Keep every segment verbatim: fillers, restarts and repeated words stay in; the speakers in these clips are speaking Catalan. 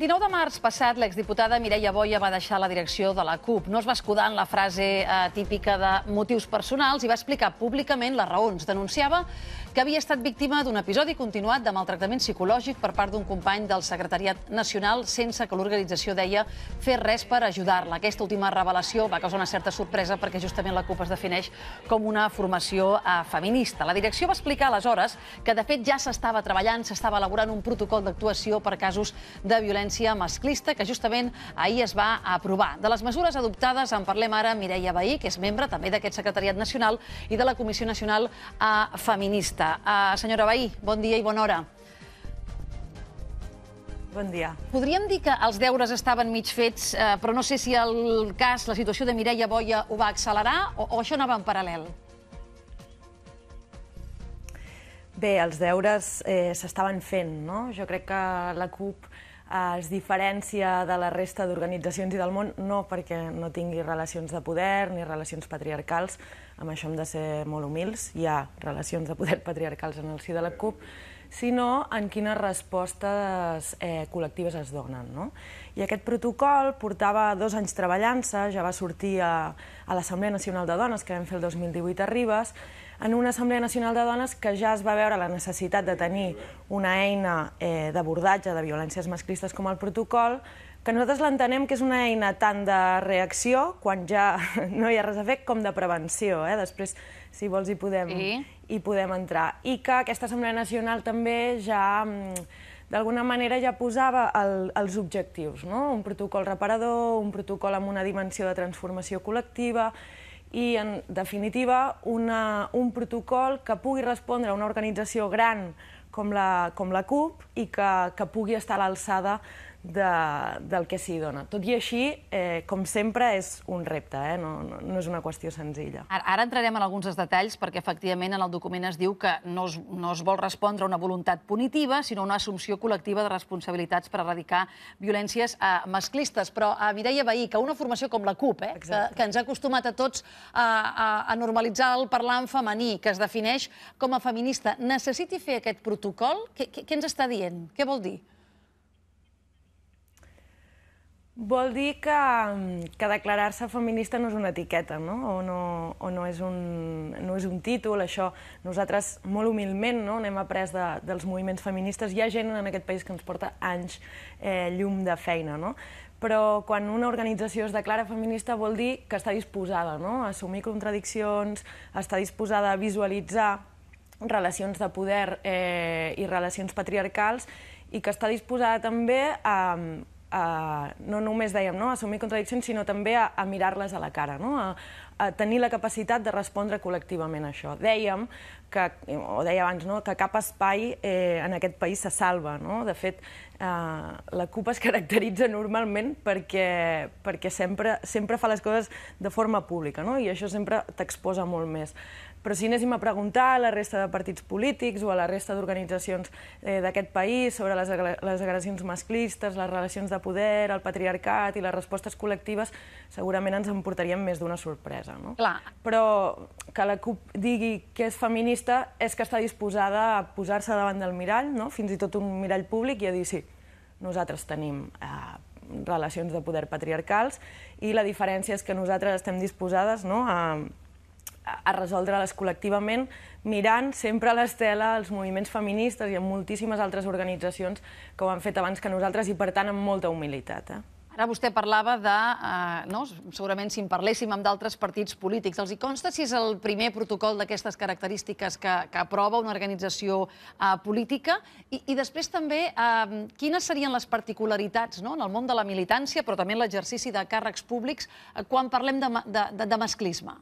vint-i-nou de març passat, l'exdiputada Mireia Boya va deixar la direcció de la CUP. No es va escudar en la frase eh, típica de motius personals i va explicar públicament les raons. Denunciava que havia estat víctima d'un episodi continuat de maltractament psicològic per part d'un company del Secretariat Nacional sense que l'organització deia fer res per ajudar-la. Aquesta última revelació va causar una certa sorpresa perquè justament la CUP es defineix com una formació eh, feminista. La direcció va explicar aleshores que de fet ja s'estava treballant, s'estava elaborant un protocol d'actuació per casos de violència masclista que justament ahir es va aprovar. De les mesures adoptades en parlem ara Mireia Vehí, que és membre també d'aquest Secretariat Nacional i de la Comissió Nacional eh, Feminista. Uh, senyora Vehí, bon dia i bona hora. Bon dia. Podríem dir que els deures estaven mig fets, eh, però no sé si el cas, la situació de Mireia Boya ho va accelerar o, o això anava en paral·lel? Bé, els deures eh, s'estaven fent, no? Jo crec que la CUP eh, es diferencia de la resta d'organitzacions i del món no perquè no tingui relacions de poder ni relacions patriarcals, amb això hem de ser molt humils, hi ha relacions de poder patriarcals en el si de la CUP, sinó en quines respostes eh, col·lectives es donen, no? I aquest protocol portava dos anys treballant-se, ja va sortir a, a l'Assemblea Nacional de Dones, que vam fer el dos mil divuit a Ribes, en una Assemblea Nacional de Dones que ja es va veure la necessitat de tenir una eina eh, d'abordatge de violències masclistes com el protocol, que nosaltres l'entenem que és una eina tant de reacció, quan ja no hi ha res a fer, com de prevenció. Eh? Després, si vols, hi podem, sí. hi podem entrar. I que aquesta Assemblea Nacional també ja, d'alguna manera, ja posava el, els objectius, no? Un protocol reparador, un protocol amb una dimensió de transformació col·lectiva i, en definitiva, una, un protocol que pugui respondre a una organització gran com la, com la CUP i que, que pugui estar a l'alçada De, del que s'hi dona. Tot i així, eh, com sempre, és un repte, eh? no, no, no és una qüestió senzilla. Ara, ara entrarem en alguns dels detalls perquè, efectivament, en el document es diu que no es, no es vol respondre a una voluntat punitiva, sinó a una assumpció col·lectiva de responsabilitats per erradicar violències eh, masclistes. Però, a Mireia Vehí, que una formació com la CUP, eh, que, que ens ha acostumat a tots a, a, a normalitzar el parlar en femení, que es defineix com a feminista, necessiti fer aquest protocol, què, què, què ens està dient? Què vol dir? Vol dir que, que declarar-se feminista no és una etiqueta, no? O, no, o no, és un, no és un títol. Això nosaltres, molt humilment, no? N'hem après de, dels moviments feministes. Hi ha gent en aquest país que ens porta anys eh, llum de feina, no? Però quan una organització es declara feminista vol dir que està disposada, no? A assumir contradiccions, està disposada a visualitzar relacions de poder eh, i relacions patriarcals i que està disposada també a Uh, no només dèiem no, assumir contradiccions, sinó també a, a mirar-les a la cara, no? a, a tenir la capacitat de respondre col·lectivament a això. Dèiem, que, o deia abans, no, que cap espai eh, en aquest país se salva. No? De fet, eh, la CUP es caracteritza normalment perquè, perquè sempre, sempre fa les coses de forma pública, no? I això sempre t'exposa molt més. Però si anéssim a preguntar a la resta de partits polítics o a la resta d'organitzacions eh, d'aquest país sobre les, les agressions masclistes, les relacions de poder, el patriarcat i les respostes col·lectives, segurament ens emportaríem més d'una sorpresa. No? Clar. Però que la CUP digui que és feminista és que està disposada a posar-se davant del mirall, no? Fins i tot un mirall públic, i a dir sí, nosaltres tenim eh, relacions de poder patriarcals i la diferència és que nosaltres estem disposades, no, a a resoldre-les col·lectivament, mirant sempre a l'estela els moviments feministes i en moltíssimes altres organitzacions que ho han fet abans que nosaltres i, per tant, amb molta humilitat. Eh? Ara vostè parlava de, eh, no, segurament si en parléssim amb d'altres partits polítics, els hi consta si és el primer protocol d'aquestes característiques que, que aprova una organització eh, política? I, I després també, eh, quines serien les particularitats, no, en el món de la militància, però també en l'exercici de càrrecs públics, eh, quan parlem de, de, de, de masclisme?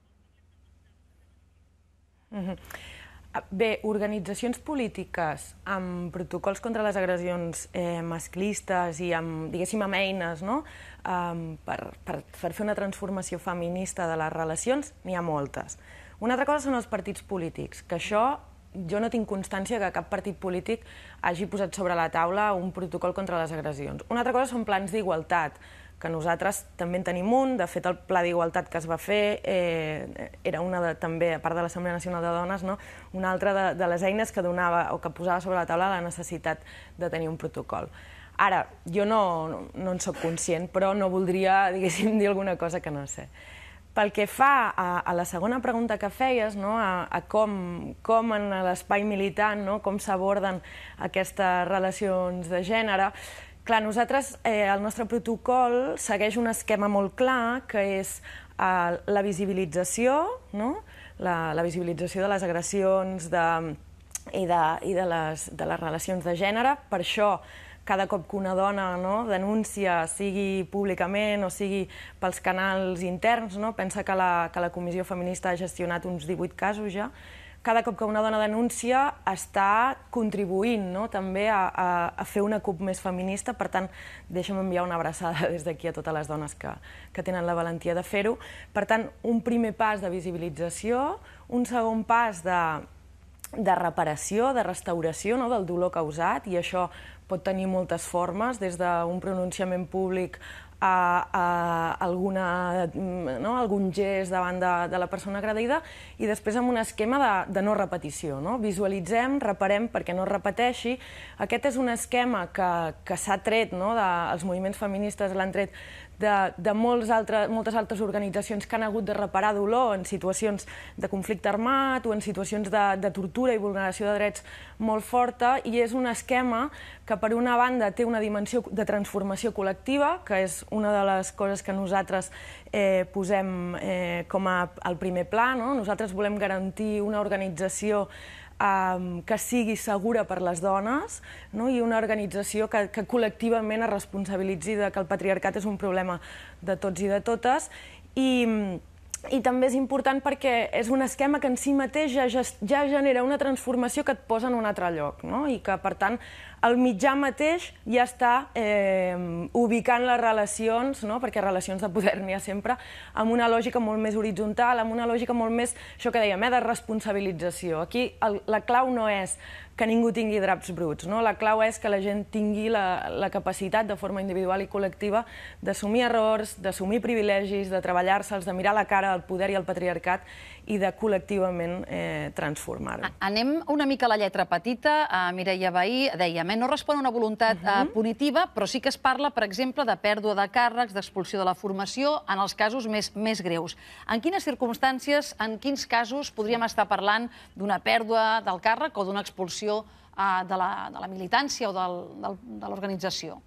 Bé, organitzacions polítiques amb protocols contra les agressions eh, masclistes i amb, diguéssim, amb eines, no? um, per, per, per fer una transformació feminista de les relacions, n'hi ha moltes. Una altra cosa són els partits polítics, que això jo no tinc constància que cap partit polític hagi posat sobre la taula un protocol contra les agressions. Una altra cosa són plans d'igualtat, que nosaltres també en tenim un. De fet, el Pla d'Igualtat que es va fer eh, era una de, també, a part de l'Assemblea Nacional de Dones, no? Una altra de, de les eines que donava o que posava sobre la taula la necessitat de tenir un protocol. Ara, jo no, no en soc conscient, però no voldria, diguéssim, dir alguna cosa que no sé. Pel que fa a, a la segona pregunta que feies, no? a, a com, com en l'espai militant, no? Com s'aborden aquestes relacions de gènere, clar, nosaltres, eh, el nostre protocol segueix un esquema molt clar, que és eh, la visibilització, no? la, la visibilització de les agressions de, i, de, i de, les, de les relacions de gènere. Per això, cada cop que una dona, no, denuncia, sigui públicament o sigui pels canals interns, no? Pensa que la, que la Comissió Feminista ha gestionat uns divuit casos ja, cada cop que una dona denuncia està contribuint, no? també a, a, a fer una CUP més feminista. Per tant, deixa'm enviar una abraçada des d'aquí a totes les dones que, que tenen la valentia de fer-ho. Per tant, un primer pas de visibilització, un segon pas de, de reparació, de restauració, no? del dolor causat, i això pot tenir moltes formes, des d'un pronunciament públic a, a alguna, no? algun gest davant de, de la persona agredida, i després amb un esquema de, de no repetició. No? Visualitzem, reparem perquè no es repeteixi. Aquest és un esquema que, que s'ha tret, no? de, els moviments feministes l'han tret de, de molts altres, moltes altres organitzacions que han hagut de reparar dolor en situacions de conflicte armat o en situacions de, de tortura i vulneració de drets molt forta, i és un esquema que per una banda té una dimensió de transformació col·lectiva, que és una de les coses que nosaltres eh, posem eh, com a, al primer pla. No? Nosaltres volem garantir una organització eh, que sigui segura per les dones, no? i una organització que, que col·lectivament es responsabilitzi de que el patriarcat és un problema de tots i de totes. I, i també és important perquè és un esquema que en si mateix ja, ja, ja genera una transformació que et posa en un altre lloc, no? i que, per tant, el mitjà mateix ja està eh, ubicant les relacions, no? perquè relacions de poder n'hi ha sempre, amb una lògica molt més horitzontal, amb una lògica molt més, això que dèiem, eh, de responsabilització. Aquí el, la clau no és que ningú tingui draps bruts, no? La clau és que la gent tingui la, la capacitat, de forma individual i col·lectiva, d'assumir errors, d'assumir privilegis, de treballar-se'ls, de mirar la cara al poder i al patriarcat i de col·lectivament eh, transformar-ho. Anem una mica a la lletra petita. Uh, Mireia Vehí, dèiem, eh, no respon a una voluntat uh -huh. uh, punitiva, però sí que es parla, per exemple, de pèrdua de càrrecs, d'expulsió de la formació, en els casos més, més greus. En quines circumstàncies, en quins casos podríem estar parlant d'una pèrdua del càrrec o d'una expulsió uh, de, la, de la militància o del, del, de l'organització?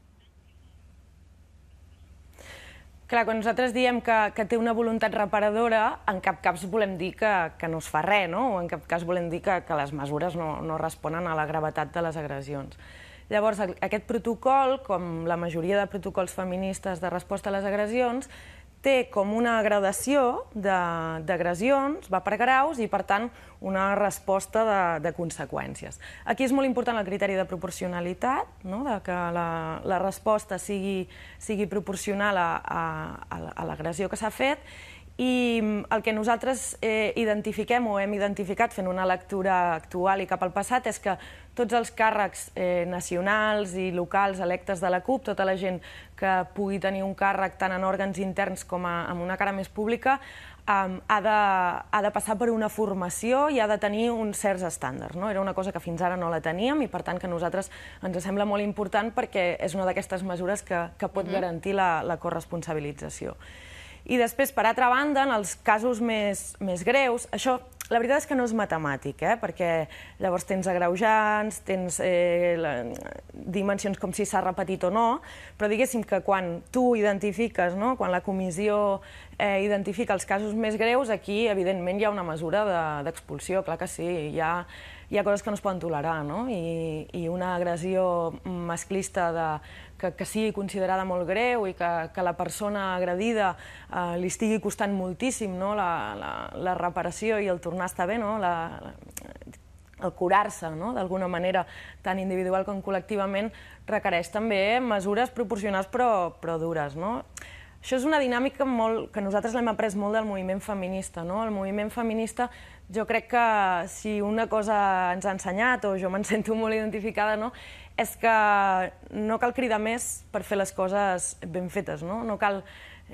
Clar, quan nosaltres diem que, que té una voluntat reparadora, en cap cas volem dir que, que no es fa res, no? O en cap cas volem dir que, que les mesures no, no responen a la gravetat de les agressions. Llavors, aquest protocol, com la majoria de protocols feministes de resposta a les agressions, té com una gradació d'agressions, va per graus i, per tant, una resposta de, de conseqüències. Aquí és molt important el criteri de proporcionalitat, no? de que la, la resposta sigui, sigui proporcional a, a, a l'agressió que s'ha fet, i el que nosaltres eh, identifiquem o hem identificat fent una lectura actual i cap al passat és que tots els càrrecs eh, nacionals i locals electes de la CUP, tota la gent que pugui tenir un càrrec tant en òrgans interns com a, amb una cara més pública, Um, ha, de, ha de passar per una formació i ha de tenir uns certs estàndards. No? Era una cosa que fins ara no la teníem i, per tant, que a nosaltres ens sembla molt important perquè és una d'aquestes mesures que, que pot mm-hmm. garantir la, la corresponsabilització. I després, per altra banda, en els casos més, més greus, això, la veritat és que no és matemàtic, eh? perquè llavors tens agreujants, tens eh, la, dimensions com si s'ha repetit o no, però diguéssim que quan tu identifiques, no? quan la comissió eh, identifica els casos més greus, aquí, evidentment, hi ha una mesura d'expulsió, de, clar que sí, hi ha, hi ha coses que no es poden tolerar, no? I, i una agressió masclista de, que, que sigui considerada molt greu i que, que la persona agredida eh, li estigui costant moltíssim, no? la, la, la reparació i el tornar a estar bé, no? la, la, el curar-se, no? d'alguna manera, tant individual com col·lectivament, requereix també mesures proporcionals però, però dures. No? Això és una dinàmica molt, que nosaltres l'hem après molt del moviment feminista. No? El moviment feminista, jo crec que si una cosa ens ha ensenyat, o jo me'n sento molt identificada, no? és que no cal cridar més per fer les coses ben fetes. No, no, cal,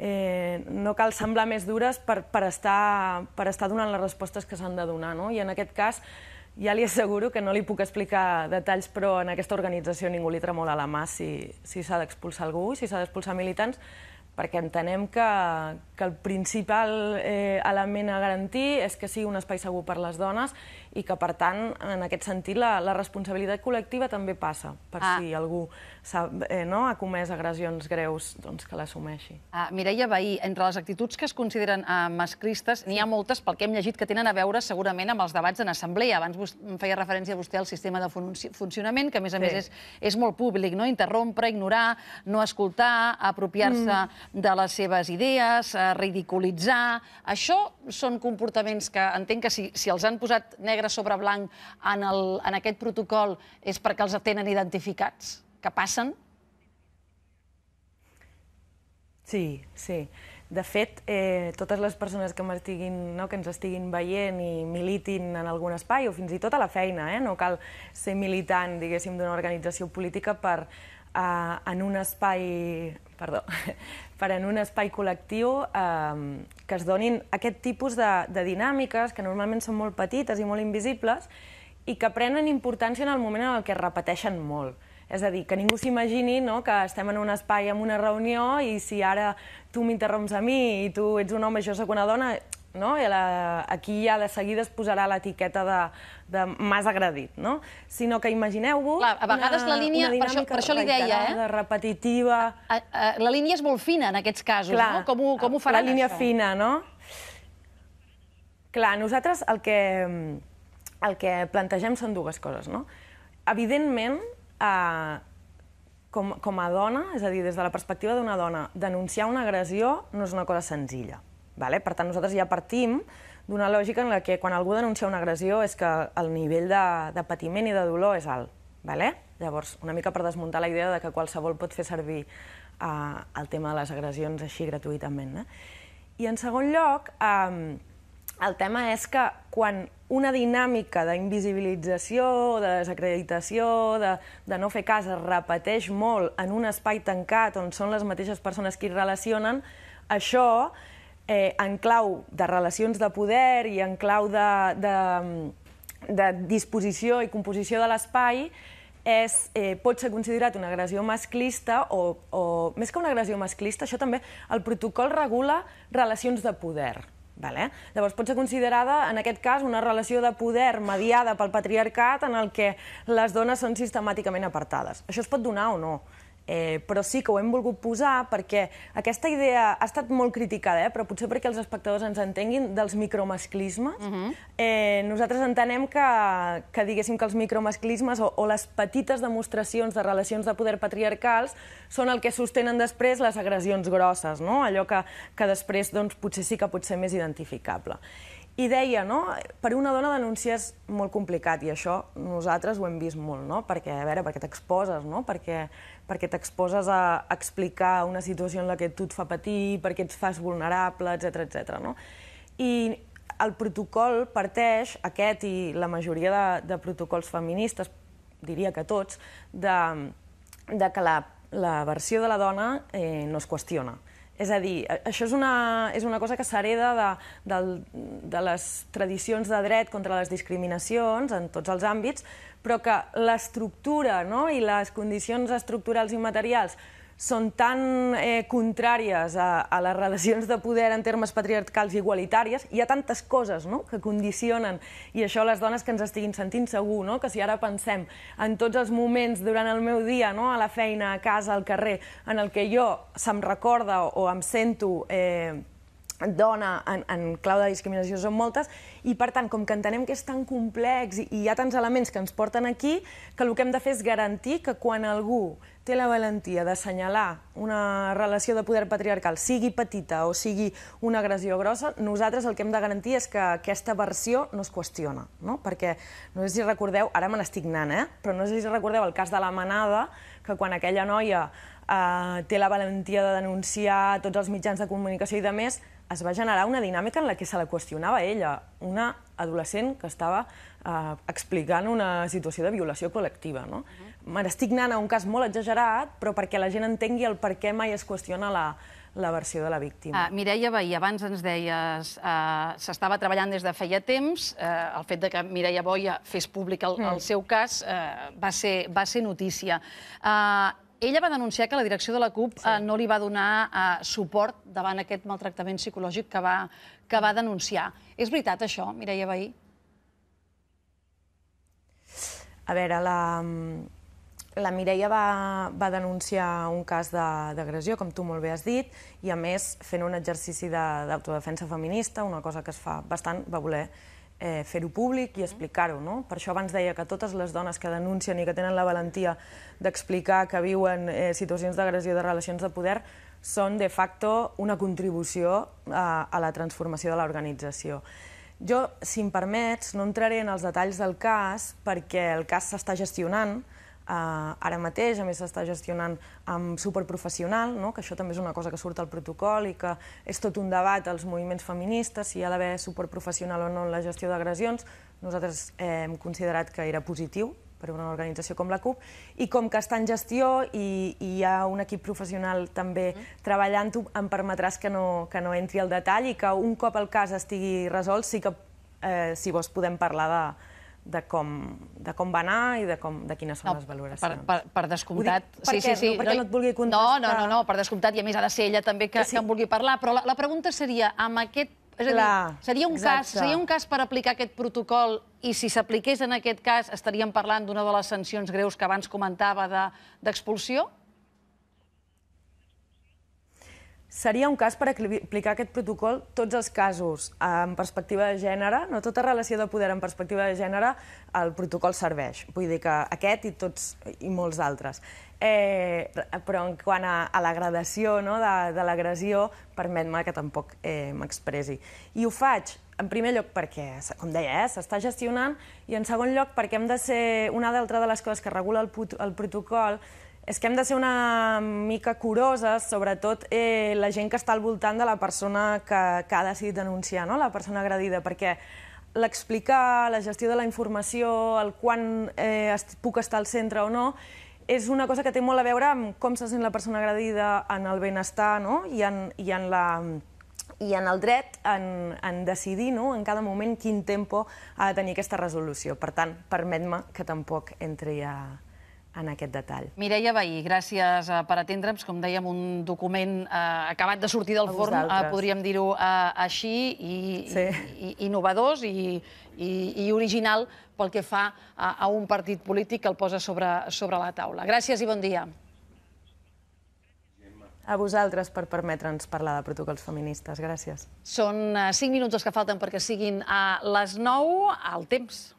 eh, no cal semblar més dures per, per, estar, per estar donant les respostes que s'han de donar. No? I en aquest cas, ja li asseguro que no li puc explicar detalls, però en aquesta organització ningú li tremola la mà si s'ha d'expulsar algú, si s'ha d'expulsar militants, perquè entenem que, que el principal eh, element a garantir és que sigui un espai segur per les dones i que, per tant, en aquest sentit, la, la responsabilitat col·lectiva també passa per ah. si algú ha, eh, no, ha comès agressions greus, doncs que l'assumeixi. Ah, Mireia Vehí, entre les actituds que es consideren eh, masclistes, n'hi ha moltes, pel que hem llegit, que tenen a veure segurament amb els debats en assemblea. Abans em feia referència vostè al sistema de funci funcionament, que a més a sí. més és, és molt públic, no? Interrompre, ignorar, no escoltar, apropiar-se mm. de les seves idees, ridiculitzar... Això són comportaments que entenc que si, si els han posat negre sobre blanc en, el, en aquest protocol és perquè els tenen identificats, que passen? Sí, sí. De fet, eh, totes les persones que, no, que ens estiguin veient i militin en algun espai, o fins i tot a la feina, eh, no cal ser militant, diguéssim, d'una organització política per Uh, en un espai, perdó, per en un espai col·lectiu uh, que es donin aquest tipus de, de dinàmiques que normalment són molt petites i molt invisibles i que prenen importància en el moment en el que es repeteixen molt. És a dir, que ningú s'imagini, no, que estem en un espai, en una reunió, i si ara tu m'interromps a mi i tu ets un home i jo soc una dona, no? I la, aquí ja de seguida es posarà l'etiqueta de, de m'has agredit, no? Sinó que imagineu-vos a vegades una, la línia, una dinàmica per això, per això li deia, eh? repetitiva... A, a, la línia és molt fina en aquests casos, clar, no? Com ho, com ho faran, la línia això? fina, no? Clar, nosaltres el que, el que plantegem són dues coses, no? Evidentment, eh, com, com a dona, és a dir, des de la perspectiva d'una dona, denunciar una agressió no és una cosa senzilla. Vale? Per tant, nosaltres ja partim d'una lògica en la que quan algú denuncia una agressió és que el nivell de, de patiment i de dolor és alt. Vale? Llavors, una mica per desmuntar la idea de que qualsevol pot fer servir eh, el tema de les agressions així gratuïtament. Eh? I en segon lloc, eh, el tema és que quan una dinàmica d'invisibilització, de desacreditació, de, de no fer cas, es repeteix molt en un espai tancat on són les mateixes persones que hi relacionen, això, eh, en clau de relacions de poder i en clau de, de, de disposició i composició de l'espai, és, eh, pot ser considerat una agressió masclista o, o, més que una agressió masclista, això també, el protocol regula relacions de poder. Vale? Llavors pot ser considerada, en aquest cas, una relació de poder mediada pel patriarcat en el que les dones són sistemàticament apartades. Això es pot donar o no, eh, però sí que ho hem volgut posar perquè aquesta idea ha estat molt criticada, eh, però potser perquè els espectadors ens entenguin, dels micromasclismes. Uh-huh. eh, nosaltres entenem que, que, diguéssim, que els micromasclismes o, o les petites demostracions de relacions de poder patriarcals són el que sostenen després les agressions grosses, no? Allò que, que després doncs, potser sí que pot ser més identificable. I deia, no? Per una dona denunciar és molt complicat i això nosaltres ho hem vist molt, no? Perquè, a veure, perquè t'exposes, no? Perquè, perquè t'exposes a explicar una situació en la que tu et fa patir, perquè et fas vulnerable, etcètera, etcètera, no? I el protocol parteix, aquest i la majoria de, de protocols feministes, diria que tots, de, de que la, la versió de la dona eh, no es qüestiona. És a dir, això és una, és una cosa que s'hereda de, de, de les tradicions de dret contra les discriminacions en tots els àmbits, però que l'estructura, no? I les condicions estructurals i materials són tan eh, contràries a, a les relacions de poder en termes patriarcals i igualitàries, hi ha tantes coses, no?, que condicionen, i això les dones que ens estiguin sentint segur, no?, que si ara pensem en tots els moments durant el meu dia, no?, a la feina, a casa, al carrer, en el que jo se'm recorda o em sento eh, dona en, en clau de discriminació són moltes, i per tant, com que entenem que és tan complex i hi ha tants elements que ens porten aquí, que el que hem de fer és garantir que quan algú té la valentia d'assenyalar una relació de poder patriarcal, sigui petita o sigui una agressió grossa, nosaltres el que hem de garantir és que aquesta versió no es qüestiona, no? Perquè, no sé si recordeu, ara me n'estic anant, eh? Però no sé si recordeu el cas de la Manada, que quan aquella noia eh, té la valentia de denunciar tots els mitjans de comunicació i de més, es va generar una dinàmica en la que se la qüestionava ella, una adolescent que estava eh, explicant una situació de violació col·lectiva, no? Uh-huh. me n'estic anant a un cas molt exagerat, però perquè la gent entengui el per què mai es qüestiona la, la versió de la víctima. Uh, Mireia Vehí, abans ens deies uh, s'estava treballant des de feia temps, uh, el fet de que Mireia Boia fes públic el, mm. el seu cas uh, va, ser, va ser notícia. Uh, ella va denunciar que la direcció de la CUP sí. uh, no li va donar uh, suport davant aquest maltractament psicològic que va, que va denunciar. És veritat això, Mireia Vehí? A veure, la... La Mireia va, va denunciar un cas d'agressió, com tu molt bé has dit, i a més, fent un exercici d'autodefensa feminista, una cosa que es fa bastant, va voler eh, fer-ho públic i explicar-ho, no? Per això abans deia que totes les dones que denuncien i que tenen la valentia d'explicar que viuen eh, situacions d'agressió de relacions de poder són, de facto, una contribució a, a la transformació de l'organització. Jo, si em permets, no entraré en els detalls del cas perquè el cas s'està gestionant. Uh, ara mateix, a més, s'està gestionant amb superprofessional, no? Que això també és una cosa que surt al protocol i que és tot un debat als moviments feministes, si hi ha d'haver superprofessional o no en la gestió d'agressions. Nosaltres eh, hem considerat que era positiu per a una organització com la CUP, i com que està en gestió i, i hi ha un equip professional també treballant-ho, em permetràs que no, que no entri al detall i que un cop el cas estigui resolt sí que, eh, si vols, podem parlar de de com, de com va anar i de, com, de quines són no, les valoracions. Per, per, per descomptat... Dic, per sí, què? Sí, sí, no, perquè no, no et vulgui contestar... No, no, no, no, per descomptat, i a més ha de ser ella també que, sí. que en vulgui parlar, però la, la pregunta seria, amb aquest... És a dir, seria un, cas, seria un cas per aplicar aquest protocol i si s'apliqués en aquest cas estaríem parlant d'una de les sancions greus que abans comentava d'expulsió? Seria un cas per aplicar aquest protocol tots els casos en perspectiva de gènere, no tota relació de poder en perspectiva de gènere, el protocol serveix. Vull dir que aquest i tots i molts altres. Eh, però en quant a, a la gradació, no, de, de l'agressió, permet-me que tampoc eh, m'expressi. I ho faig, en primer lloc, perquè, com deia, eh, s'està gestionant, i en segon lloc, perquè hem de ser... Una d'altra de les coses que regula el, el protocol és que hem de ser una mica curoses, sobretot eh, la gent que està al voltant de la persona que, que ha decidit denunciar, no? La persona agredida, perquè l'explicar, la gestió de la informació, el quan eh, puc estar al centre o no, és una cosa que té molt a veure amb com se sent la persona agredida en el benestar, no? I, en, i, en la, i en el dret en, en decidir, no? En cada moment quin tempo ha de tenir aquesta resolució. Per tant, permet-me que tampoc entri a... en aquest detall. Mireia Vehí, gràcies per atendre'ns. Com dèiem, un document eh, acabat de sortir del forn, eh, podríem dir-ho eh, així, i, sí. i, i innovadors i, i, i original pel que fa a, a un partit polític que el posa sobre, sobre la taula. Gràcies i bon dia. A vosaltres per permetre'ns parlar de protocols feministes. Gràcies. Són cinc minuts els que falten perquè siguin a les nou, al temps.